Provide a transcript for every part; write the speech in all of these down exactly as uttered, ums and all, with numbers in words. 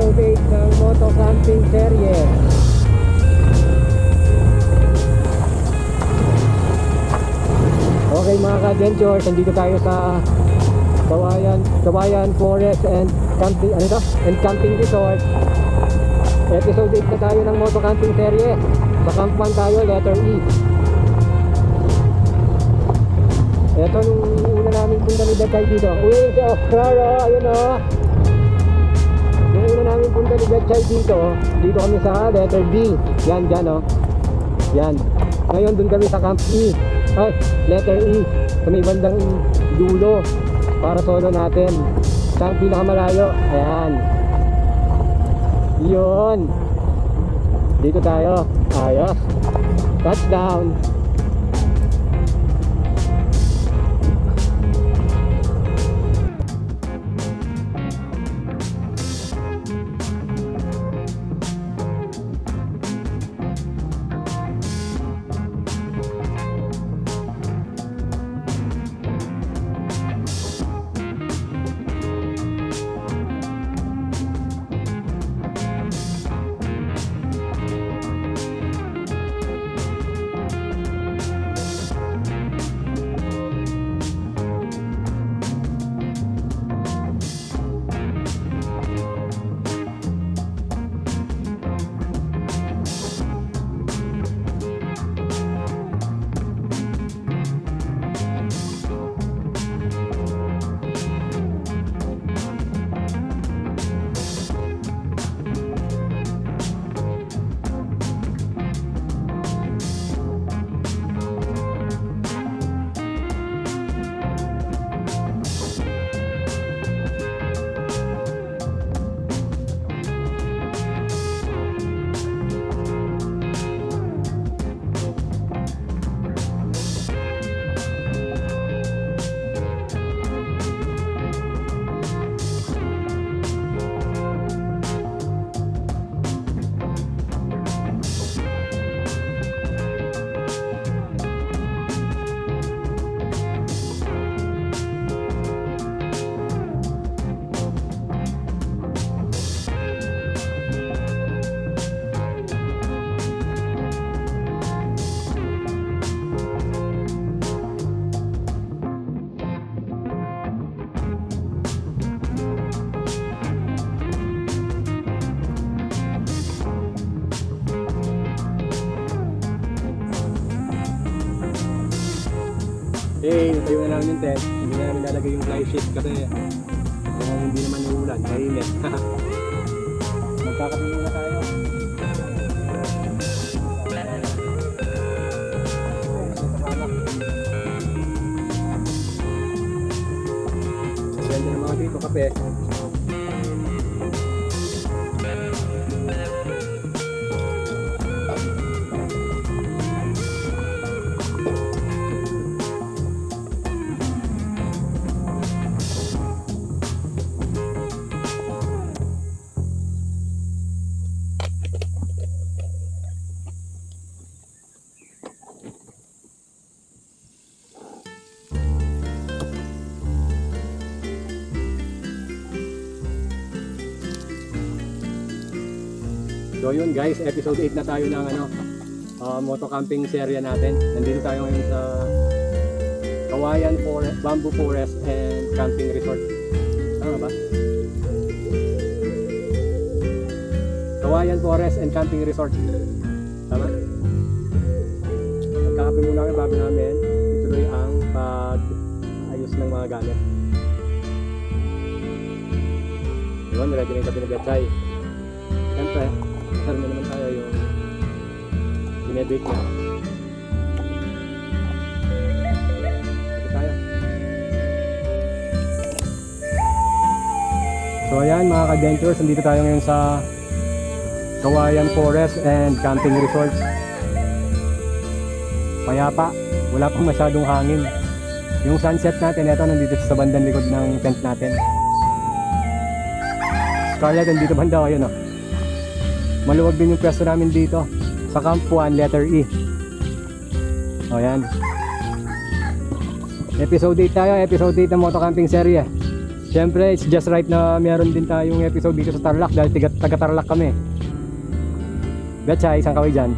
episode eight ng Moto Camping Serye. Okay mga ka-adventures, nandito tayo sa Kawayan, Kawayan Forest and Camping, ano to? And Camping Resort. Episode eight na tayo ng Moto Camping Serye. Sa Camp one tayo, letter E. Ito nung una namin punta ni Dad dito. Uy, si Oscar, oh, ayun oh. Nung una namin punta ni Dad dito, dito kami sa letter B. Yan, dyan oh. Yan. Ngayon dun kami sa Camp E. Ay, letter E. Sa may bandang dulo. Para solo natin. Sa pinakamalayo. Ayan. Yun. Dito tayo. Ayos. Touchdown. Eh, tayo na namin yung tent. Hindi na namin lalagay yung fly sheet kasi kung hindi naman uulan, mainit. Magkakape muna tayo. Ganda ng mga dito, kape. So yun guys, episode eight na tayo ng ano, uh, moto camping serye natin. Nandito tayo ngayon sa Kawayan Forest, Bamboo Forest and Camping Resort. Tama ba? Kawayan Forest and Camping Resort. Tama? Magkakape muna kami bago namin ituloy ang pag-ayos ng mga gamit. Yun, ready na yung kape na Betchay. Siyempre, kasar na naman tayo yung binebake na. Ito tayo. So ayan mga ka-adventures, nandito tayo ngayon sa Kawayan Forest and Camping Resort. Payapa, wala pang masyadong hangin. Yung sunset natin, ito nandito sa bandang likod ng tent natin. Scarlett, nandito banda, ayun o. Maluwag din yung pwesto namin dito sa Camp one, letter E. O yan. Episode eight tayo, episode eight ng Moto Camping Serye. Siyempre, it's just right na meron din tayong episode dito sa Tarlac dahil tiga, taga Tarlac kami. Betchay, isang kaway dyan.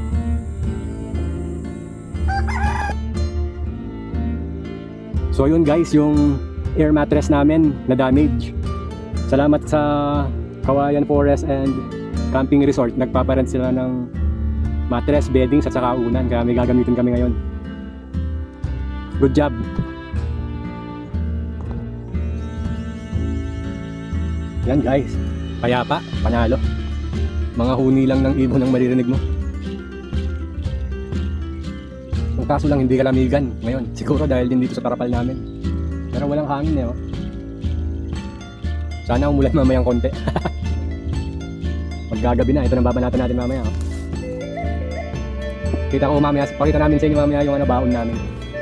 So yun guys, yung air mattress namin na damage. Salamat sa Kawayan Forest and Camping Resort. Nagpaparent sila ng mattress, beddings at saka unan. Kaya may gagamitin kami ngayon. Good job. Yan guys, payapa, panalo. Mga huni lang ng ibon ang maririnig mo. Ang kaso lang hindi kalamigan ngayon. Siguro dahil din dito sa parapal namin. Pero walang hangin eh oh. Sana umulan mamayang konti. Maggagabi na, ito nang babanatan natin mamaya oh. Kita ko mamaya, pakita namin sa inyo mamaya yung ano, baon namin.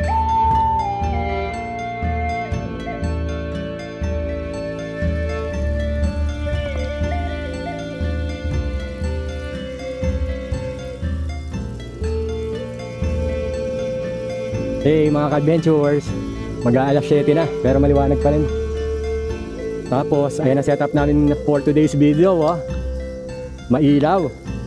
Hey mga ka-adventurers, mag-aalas siyete na pero maliwanag pa rin. Tapos ayan ang setup namin for today's video oh. Mailaw.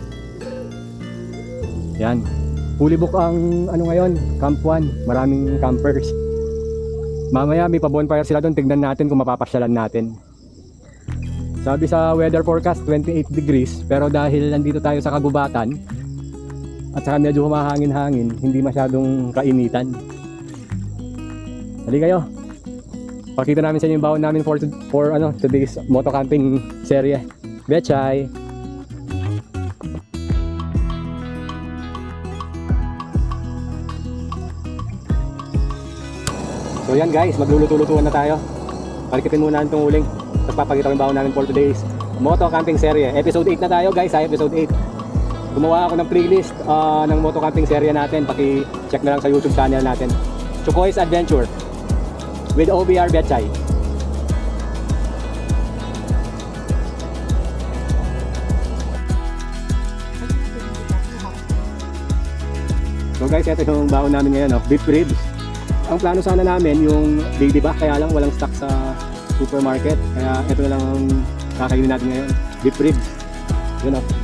Yan, fully book ang ano ngayon, Camp one, maraming campers. Mamaya may pa-bonfire sila doon, tignan natin kung mapapasyalan natin. Sabi sa weather forecast twenty-eight degrees, pero dahil nandito tayo sa kagubatan at saka medyo humahangin-hangin, hindi masyadong kainitan. Hali kayo. Pakita namin sa inyo yung baon namin for, for ano, today's moto camping serye. Betchay. So yan guys, magluluto-lutuan na tayo. Palikitin muna itong uling. Tapos papakita ko yung baon namin for today's moto camping serye. Episode eight na tayo guys, ay episode eight. Gumawa ako ng playlist uh, ng moto camping serye natin. Paki-check na lang sa YouTube channel natin. Chukoy's Adventure with O B R Betchay. So guys, ito yung baon namin ngayon, oh, beef ribs. Ang plano sana namin yung daily back, kaya lang walang stock sa supermarket. Kaya ito na lang ang kakainin natin ngayon, beef ribs. Yun oh.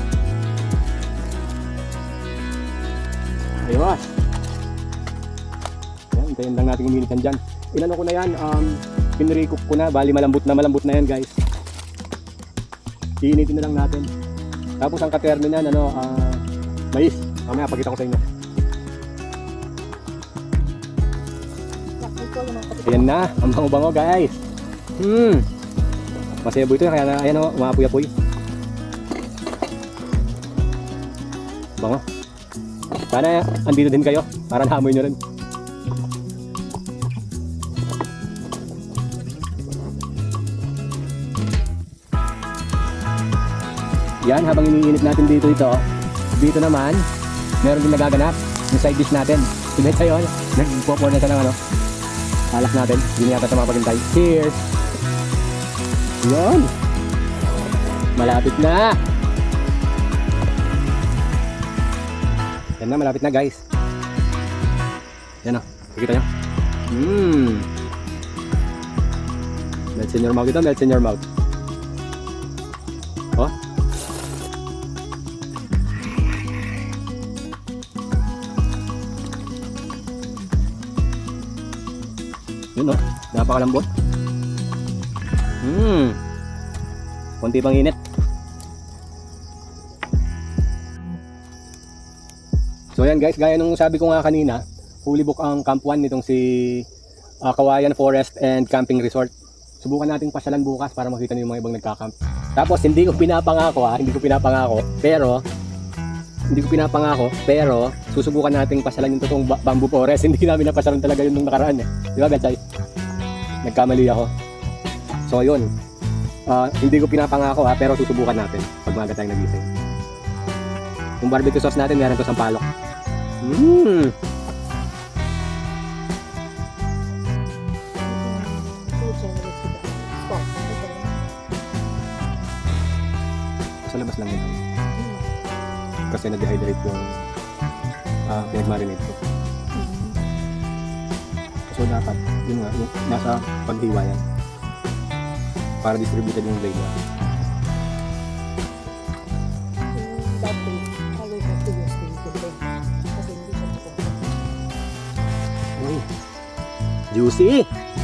Ayos. Yan, hintayin lang natin uminit yan dyan. Inano ko na yan, um, pinre-cook ko na, bali malambot na malambot na yan guys. Iinitin na lang natin. Tapos ang katerno niyan, ano, uh, mais. Mamaya pagkita ko sa inyo. Ayan na, ang bango-bango guys. Hmm. Masebo ito, kaya na, ayan o, umapoy-apoy. Bango. Sana andito din kayo para naamoy nyo rin. Yan, habang iniinit natin dito ito, dito naman meron din nagaganap yung side dish natin. Sige tayo, nagpo-pour na siya ng ano, alak natin. Hindi yata sa mga paghintay. Cheers! Yan, malapit na. Yan na, malapit na guys. Yan o, nakikita nyo. Mmm. Melts in your mouth ito, melts in your mouth. Oh. Yun o, napakalambot. Mmm. Kunti pang init. So yan guys, gaya nung sabi ko nga kanina, fully book ang Camp one nitong si uh, Kawayan Forest and Camping Resort. Subukan nating pasyalan bukas para makita niyo yung mga ibang nagka-camp. Tapos hindi ko pinapangako ha, hindi ko pinapangako, pero hindi ko pinapangako, pero susubukan nating pasyalan yung totoong bamboo forest. Hindi namin napasyalan talaga yun nung nakaraan eh. Di ba Betchay? Nagkamali ako. So yun, uh, hindi ko pinapangako ha, pero susubukan natin pag maaga tayong nagising. Yung barbecue sauce natin, meron ko sa palok. Mmm. Sa labas lang yun. Kasi na-dehydrate yung uh, pinag-marinate ko. So dapat, yun nga, yung nasa paghiwa yan. para distributed yung blade niya. In that case, I will have to use the tubig. Kasi hindi siya tutupo. Uy, juicy!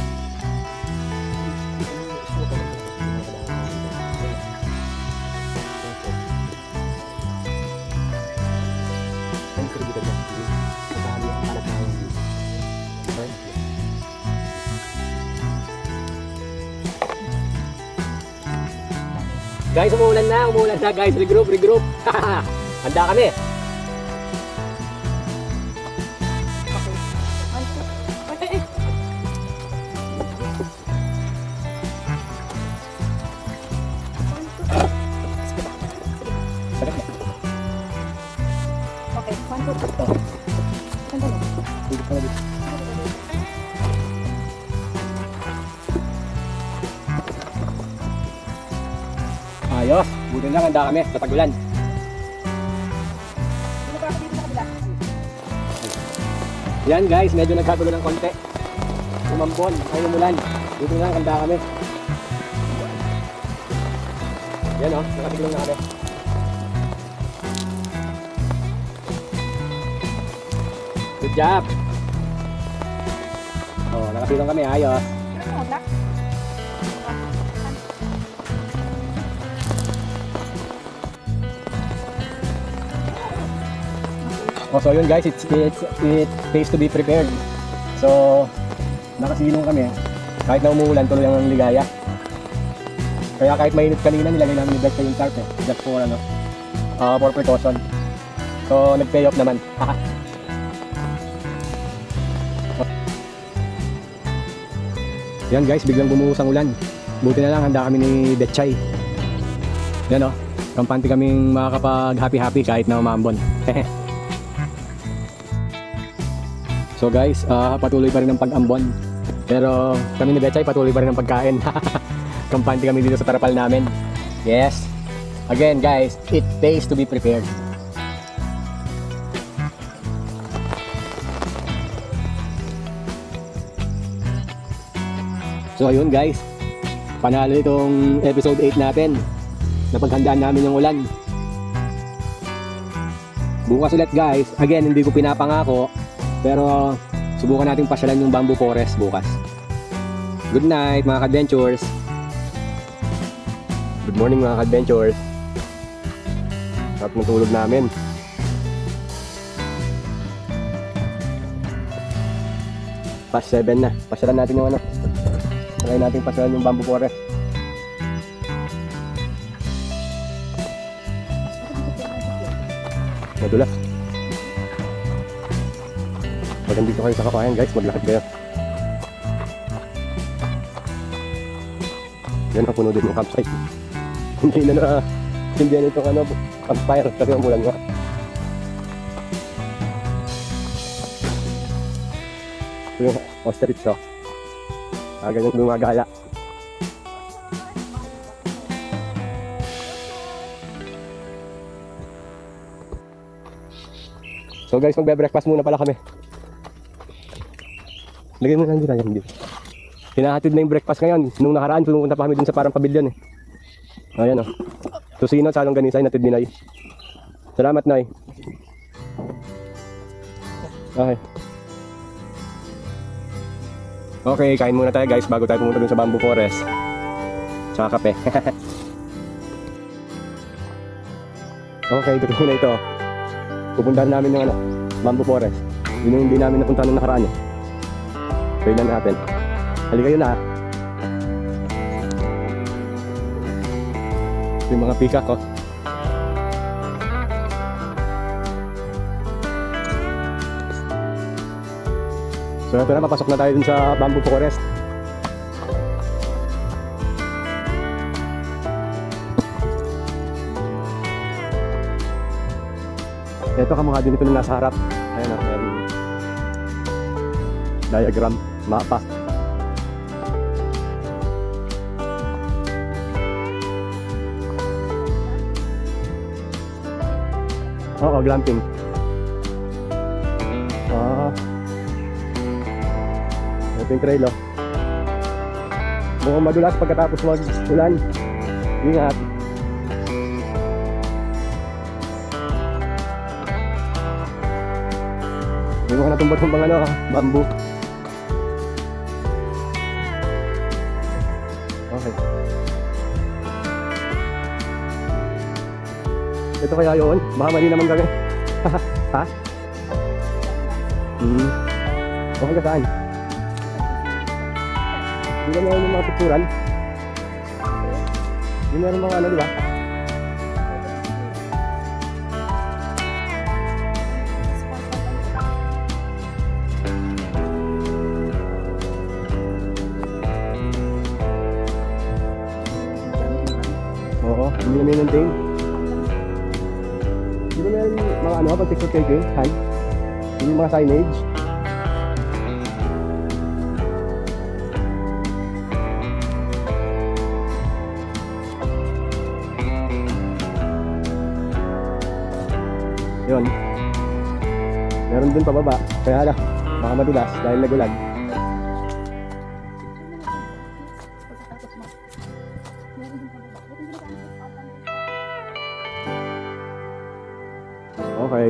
Guys, umuulan na, umuulan na guys, regroup, regroup. Handa kami. Okay. Okay, one, two, three. Sandali. Ayos, buti lang, handa kami sa tag-ulan. Ano ba ako dito sa kabila? Yan guys, medyo nagkatulo ng konti. Umambon, ay umulan. Buti lang, handa kami. Yan o, oh, nakatiglang na kami. Good job! Oh, nakatiglang kami, ayos. Ano mo, black? Oh, so yun guys, it's, it's, it pays to be prepared. So, nakasilong kami. Kahit na umuulan, tuloy ang ligaya. Kaya kahit mainit kanina, nilagay namin yung deck sa yung tarp eh. Just for ano, uh, for precaution. So, nag-pay off naman. Yan guys, biglang bumuhos ang ulan. Buti na lang, handa kami ni Betchay. Yan o, oh, kampante kaming makakapag happy-happy kahit na umambon. So guys, uh, patuloy pa rin ang pag-ambon. Pero kami ni Betchay patuloy pa rin ang pagkain. Kampante kami dito sa tarapal namin. Yes. Again guys, it pays to be prepared. So ayun guys, panalo itong episode eight natin. Napaghandaan namin yung ulan. Bukas ulit guys. Again, hindi ko pinapangako. Pero subukan nating pasyalan yung bamboo forest bukas. Good night mga ka-adventures. Good morning mga ka-adventures. Sarap ng tulog namin. Past seven na. Pasyalan natin yung ano. Try natin pasyalan yung bamboo forest. Madulas. Pag nandito kayo sa kapayan guys, maglakad kayo. Yan, napuno din yung campsite. Hindi na na hindi na itong ano, campfire kasi umulan nga. Ito yung ostrich oh. Ah, ganyan gumagala. So guys, magbe-breakfast muna pala kami. Lagay mo lang dito, yan dito. Hinahatid na yung breakfast ngayon. Nung nakaraan, pumunta pa kami dun sa parang pabilyon eh. Ayan o. Susino, salong ganisay, natid ni Nay. Salamat, Nay. Okay. Okay, kain muna tayo guys bago tayo pumunta dun sa bamboo forest. Tsaka kape. Okay, ito muna ito. Pupuntahan namin yung ano, bamboo forest. Yun yung hindi namin napunta nung nakaraan eh. Kailan natin. Halika yun na. Yung mga peacock oh. So ito na, papasok na tayo dun sa bamboo forest. Ito kamukha din ito na nasa harap. Ayan o, um, diagram, mapa. Oo, glamping. Ah. Ito yung trail oh. Mukhang madulas pagkatapos mag-ulan. Ingat. May mga natumbot-tumbang ano, bamboo. Okay. Ito kaya yun? Baka mali naman gawin. Ha? Hmm. Okay ka saan? Di ba meron yung mga picturan? Di meron mga ano, di ba? Oo, hindi na maintain. Di ba meron mga ano, pag picture taking? Han? Yung mga signage? Yun. Meron dun pababa. Kaya lang, baka madulas dahil nagulan. Okay.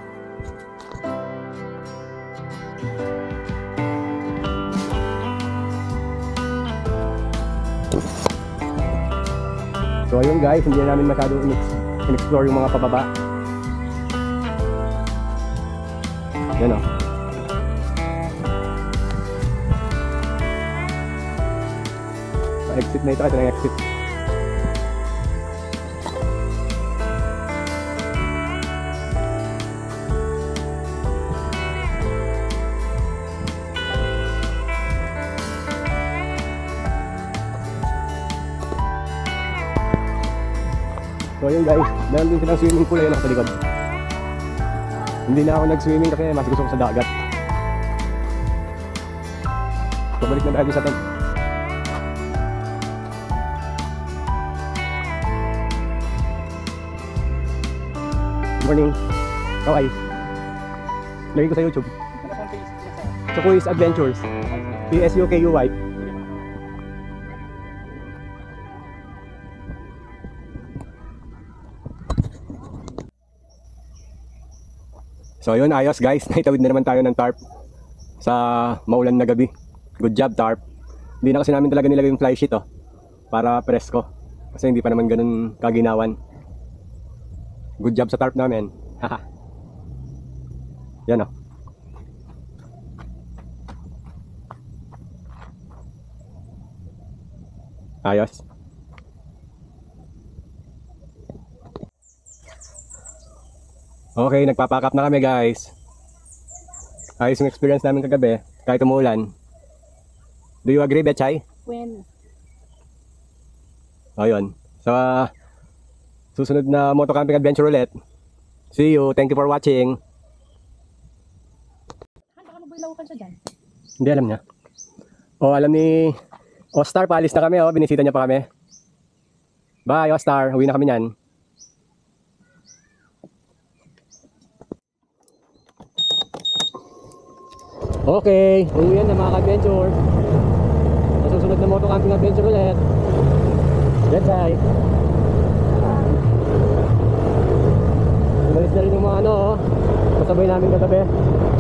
So ayun guys, hindi na namin masyado in-explore yung mga pababa. Yan o. Pa-exit na ito. Ito na yung exit. So yun guys, meron din silang swimming pool ayun sa likod. Hindi na ako nag-swimming kasi mas gusto ko sa dagat. Pabalik na tayo sa tent. Good morning. Kawai. Lagay ko sa YouTube. Chukuis Adventures. P S U K U Y. So yun, ayos guys, naitawid na naman tayo ng tarp sa maulan na gabi. Good job tarp. Hindi na kasi namin talaga nilagay yung fly sheet oh, para presko. Kasi hindi pa naman ganun kaginawan. Good job sa tarp namin. Haha. Yan oh. Ayos. Okay, nagpapack up na kami guys. Ayos yung experience namin kagabi, kahit umuulan. Do you agree, Betchay? When? Ayun. Sa susunod na moto camping adventure ulit. See you. Thank you for watching. Baka mabilaw ka siya dyan. Hindi alam niya. O, alam ni Ostar, paalis na kami. O, binisita niya pa kami. Bye, Ostar. Uwi na kami niyan. Okay, uwi na mga ka-adventure. Sa susunod na moto camping adventure ulit. Let's hi. Umalis na rin yung mga ano, kasabay namin kagabi.